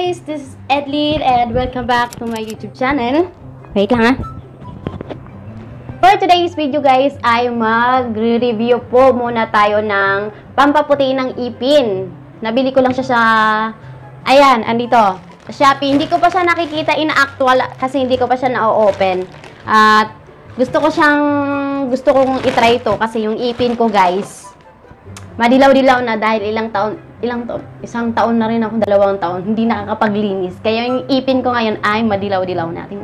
guys! This is Edlyn and welcome back to my YouTube channel. Wait lang ha. For today's video guys ay mag-review po muna tayo ng pampaputi ng ipin. Nabili ko lang siya sa... Ayan, andito. Shopee. Hindi ko pa siya nakikita in actual kasi hindi ko pa siya na-open. At gusto kong itry ito kasi yung ipin ko guys, madilaw-dilaw na dahil isang taon na rin ako, 2 taon, hindi nakakapaglinis. Kaya yung ipin ko ngayon ay madilaw-dilaw natin.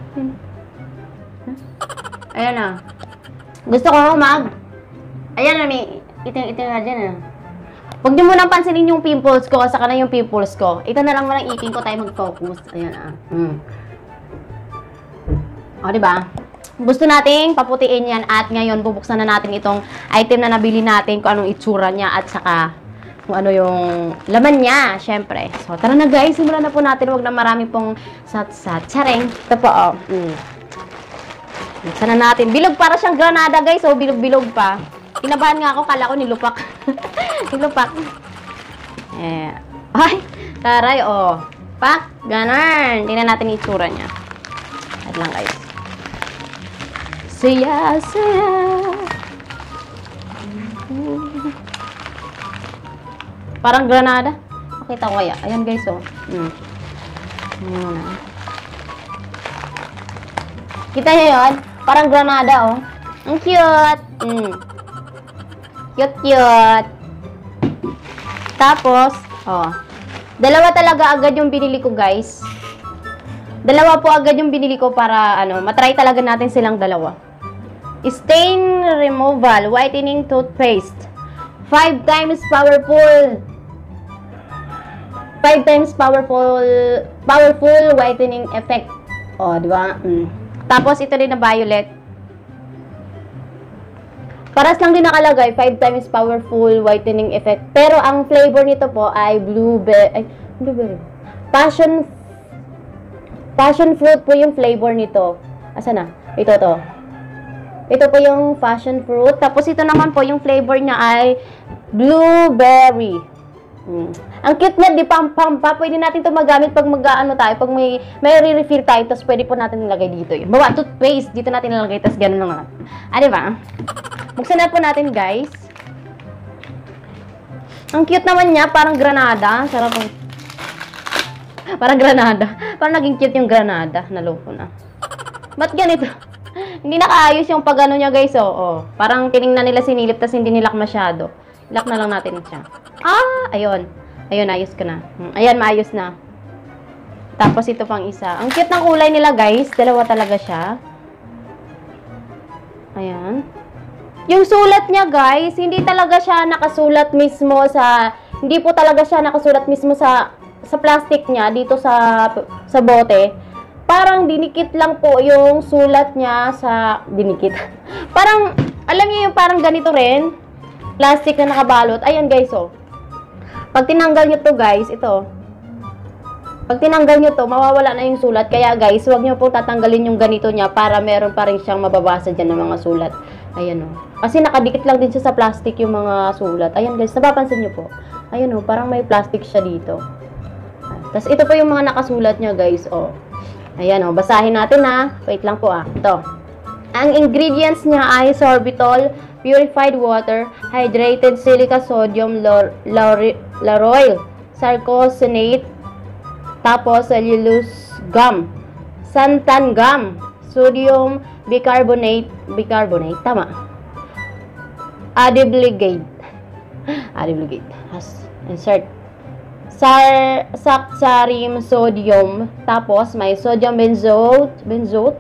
Ayan na. Gusto ko ayan na, may itim-itim na dyan. Huwag niyo munang pansinin yung pimples ko, saka na yung pimples ko. Ito na lang muna yung ipin ko, tayo mag-focus. Ayan na. O, diba? Gusto nating paputiin yan at ngayon bubuksan na natin itong item na nabili natin, kung anong itsura niya at saka kung ano yung laman niya, syempre. So, tara na guys, simulan na po natin. Huwag na marami pong sat-sat. Tsareng. Ito po, oh. Buksan na natin. Bilog para siyang granada guys, oh. Bilog-bilog pa. Kinabahan nga ako, kala ko nilupak. Nilupak. Eh. Ay, taray, oh. Pak, ganon. Tingnan natin yung itsura niya. At lang guys. Saya. Parang granada. Makita ko kaya. Ayan guys, oh. Kita niyo yun? Parang granada, oh. Ang cute. Cute. Tapos, oh. Dalawa talaga agad yung binili ko, guys. Dalawa po agad yung binili ko para, matry talaga natin silang dalawa. Stain Removal Whitening Toothpaste. 5 times powerful. 5 times powerful whitening effect. Oh, di ba? Tapos ito din na violet. Paras lang din nakalagay 5 times powerful whitening effect. Pero ang flavor nito po ay blueberry. Passion fruit po yung flavor nito. Asa na? Ito to. Ito po yung passion fruit. Tapos ito naman po yung flavor niya ay blueberry. Ang cute niya, di pa. Pwede natin ito magamit pag tayo, pag may re-refill tayo, tapos pwede po natin nilagay dito yun. Bawa, toothpaste, dito natin nilagay, tapos gano'n lang. Diba? Buksan na po natin, guys. Ang cute naman niya, parang granada. Sarap po. Parang granada. Parang naging cute yung granada. Naloko na. Ba't ganito? Hindi nakaayos yung pag-ano niya, guys, oh. Parang tinignan nila sinilip, tapos hindi nilak masyado. Ilak na lang natin siya. Ayun. Ayun, ayos ko na. Ayan, maayos na. Tapos ito pang isa. Ang cute ng kulay nila, guys. Dalawa talaga siya. Ayan. Yung sulat niya, guys, hindi talaga siya nakasulat mismo sa... Hindi po talaga siya nakasulat mismo sa plastic niya, dito sa bote. Parang dinikit lang po yung sulat niya sa... Dinikit. Parang, alam niyo yung parang ganito rin. Plastic na nakabalot. Ayan guys, oh. Pag tinanggal nyo to guys, ito. Pag tinanggal nyo to, mawawala na yung sulat. Kaya guys, huwag nyo po tatanggalin yung ganito niya para meron pa rin siyang mababasa dyan ng mga sulat. Ayan, oh. Kasi nakadikit lang din siya sa plastic yung mga sulat. Ayan guys, napapansin nyo po. Ayan, oh. Parang may plastic siya dito. Tapos ito po yung mga nakasulat niya guys, oh. Ayan, oh. Basahin natin ha. Wait lang po, Ito. Ang ingredients niya ay sorbitol, purified water, hydrated silica sodium lauryl, sarcosinate, tapos cellulose gum, santan gum, sodium bicarbonate, tama, adibligate, insert, saxarim sodium, tapos may sodium benzoate,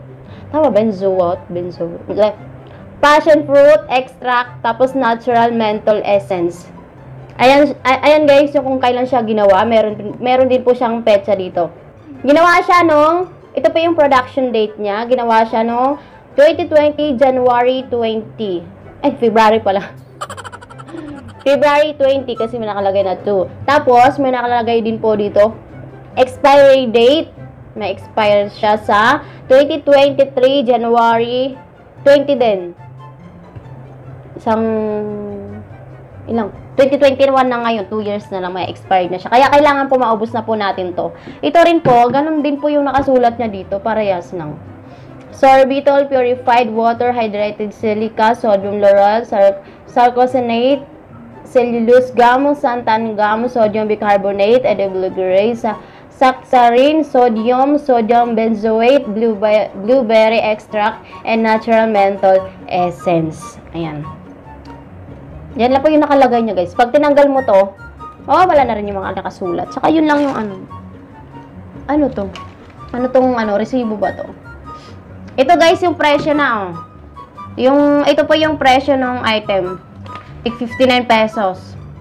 passion fruit extract, tapos natural menthol essence. Ayan guys, yung kung kailan siya ginawa, meron din po siyang petsa dito. Ginawa siya ito po yung production date niya, ginawa siya 2020 January 20. February pala. February 20 kasi may nakalagay na 2. Tapos may nakalagay din po dito expiry date. May expire siya sa 2023 January 20 din. ilang 2021 na ngayon, 2 years na lang may expired na siya. Kaya kailangan po maubos na po natin to. Ito rin po, ganun din po yung nakasulat niya dito, parehas lang. Sorbitol, purified water, hydrated silica, sodium lauryl, sarcosinate, cellulose, gum, xanthan gum, sodium bicarbonate, edible grace, saccharine, sodium benzoate, blueberry extract, and natural menthol essence. Ayan. Yan lang po yung nakalagay niya, guys. Pag tinanggal mo to, wala na rin yung mga nakasulat. Saka yun lang yung ano to? Ano tong resibo ba to? Ito, guys, yung presyo na, ito po yung presyo ng item. 59 pesos.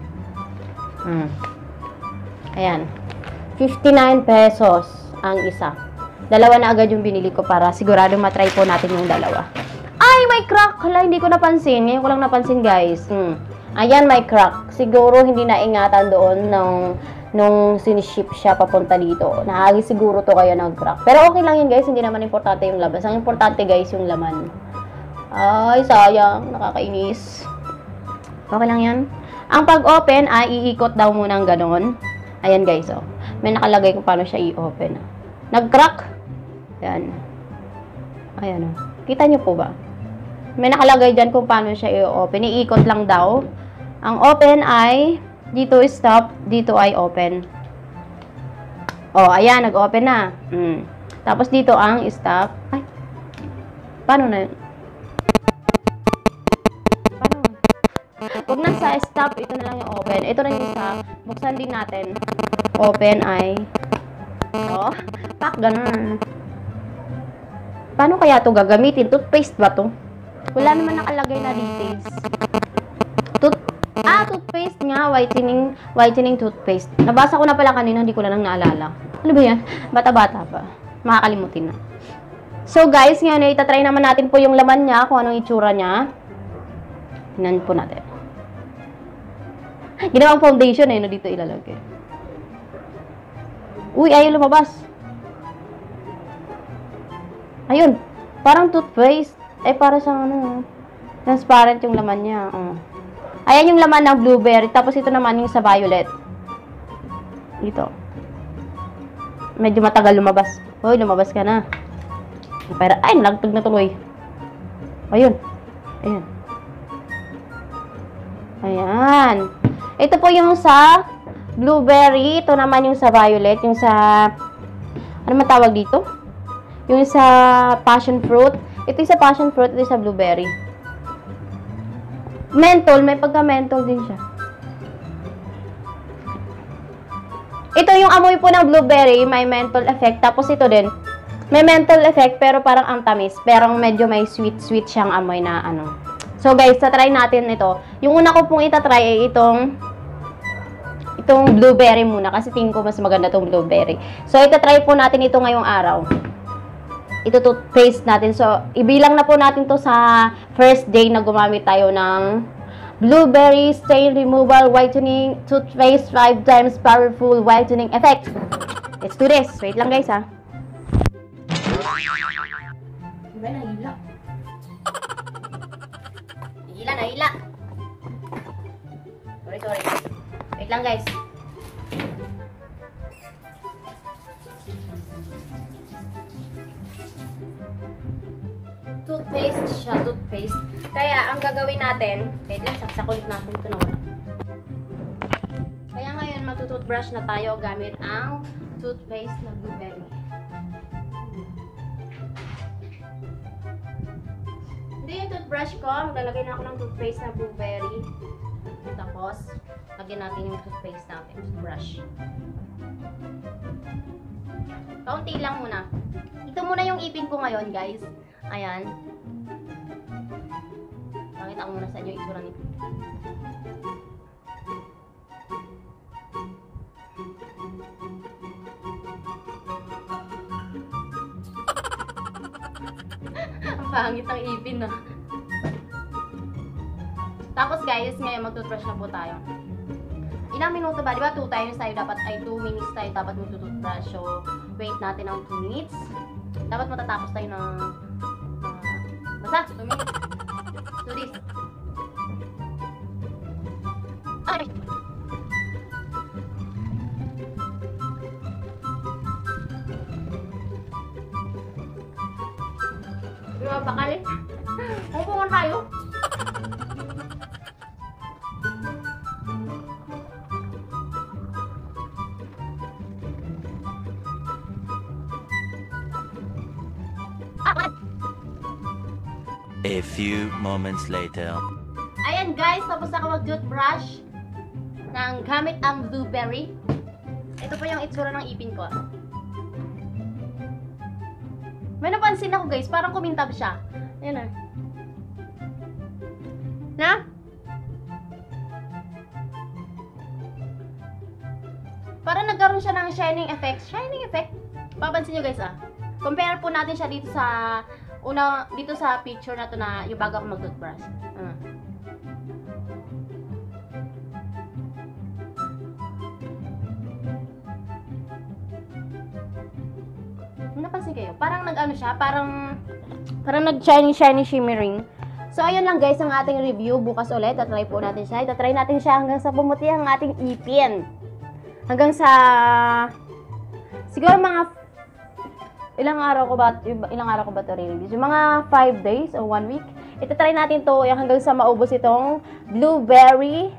Ayan. 59 pesos ang isa. Dalawa na agad yung binili ko para sigurado matry po natin yung dalawa. Ay, may crack! Hala, hindi ko napansin. Ngayon ko lang napansin, guys. Ayan, may crack. Siguro hindi naingatan doon nung siniship siya papunta dito. Naagi siguro to kaya nag-crack. Pero okay lang yun, guys. Hindi naman importante yung labas. Ang importante, guys, yung laman. Ay, sayang. Nakakainis. Okay lang yan. Ang pag-open ay iikot daw muna ng ganon. Ayan, guys, may nakalagay kung paano siya i-open. Nag-crack. Ayan. Ayan, kita nyo po ba? May nakalagay dyan kung paano siya i-open. Iikot lang daw. Ang open ay, dito stop, dito ay open. Ayan, nag-open na. Tapos dito ang stop. Ay, paano na yun? Paano? Huwag na sa stop, ito na lang yung open. Ito na yung isa. Buksan din natin. Open ay, pak, ganun. Paano kaya ito gagamitin? Toothpaste ba to? Wala naman nakalagay na details. Toothpaste nga. Whitening toothpaste. Nabasa ko na pala kanina, hindi ko lang naalala. Ano ba yan? Bata-bata pa. Makakalimutin na. So, guys, ngayon, itatry naman natin po yung laman niya, kung anong itsura niya. Tingnan po natin. Ginawang foundation dito ilalagay. Uy, ayaw lumabas. Ayun. Parang toothpaste. Para sa transparent yung laman niya. Ayan yung laman ng blueberry. Tapos ito naman yung sa violet. Ito. Medyo matagal lumabas. Uy, lumabas ka na. Ay, nalagtag na tuloy. Ayun. Ayan. Ayan. Ito po yung sa blueberry. Ito naman yung sa violet. Yung sa, ano matawag dito? Yung sa passion fruit. Ito yung sa passion fruit. Ito yung sa blueberry. Menthol. May pagka-menthol din siya. Ito yung amoy po ng blueberry. May menthol effect. Tapos ito din. May menthol effect. Pero parang ang tamis. Pero medyo may sweet siyang amoy na So guys, tatry natin ito. Yung una ko pong itatry ay itong blueberry muna. Kasi tingin ko mas maganda itong blueberry. So itatry po natin ito ngayong araw. Ito toothpaste natin. So, ibilang na po natin to sa first day na gumamit tayo ng blueberry stain removal whitening toothpaste 5 times powerful whitening effect. Let's do this. Wait lang, guys, ha. Diba, nahila? Nahila. Sorry. Wait lang, guys. Toothpaste. Kaya, ang gagawin natin, wait lang, saksakulit natin ito na wala. Kaya ngayon, magtutoothbrush na tayo gamit ang toothpaste na blueberry. Hindi yung toothbrush ko, maglalagay na ako ng toothpaste na blueberry. Tapos, lagyan natin yung toothpaste natin, toothbrush. Kaunti lang muna. Ito muna yung ipin ko ngayon, guys. Ayan. Pakita ko muna sa inyo yung itsura nito. Ang pangit ng ipin, no? Tapos, guys, ngayon mag-toothbrush na po tayo. Ilang minuto ba? Diba 2 times tayo dapat, 2 minutes tayo dapat mag-toothbrush. So, wait natin ng 2 minutes. Dapat matatapos tayo ng basta, 2 minutes. Do this. Di ba, bakal? Upo nga tayo. A few moments later. Ayan guys, tapos ako mag-toothbrush ng gamit ang blueberry. Ito po yung itsura ng ipin ko. May napansin ako guys, parang kumintab siya. Ayan na. Na? Parang nagkaroon siya ng shining effect. Shining effect? Papansin nyo guys ah. Compare po natin siya dito sa dito sa picture na to na yung bago ako mag-toothbrush. Napansin kayo? Parang nag-ano siya, parang nag-shiny shimmering. So, ayun lang guys ang ating review. Bukas ulit, tatry po natin siya. Tatry natin siya hanggang sa pumuti ang ating ipin. Hanggang sa siguro mga ilang araw ko ba ito release? Yung mga 5 days or 1 week. Itatry natin to hanggang sa maubos itong blueberry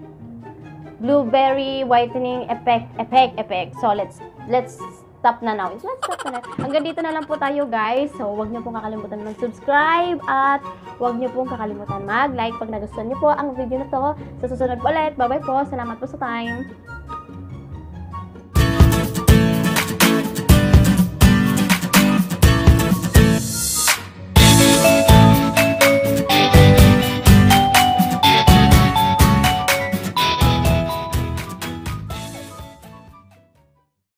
whitening effect. So, let's stop na now. Let's stop na. Hanggang dito na lang po tayo guys. So, huwag niyo pong kakalimutan mag-subscribe at huwag niyo pong kakalimutan mag-like pag nagustuhan niyo po ang video na to. Sa susunod po ulit. Bye-bye po. Salamat po sa time.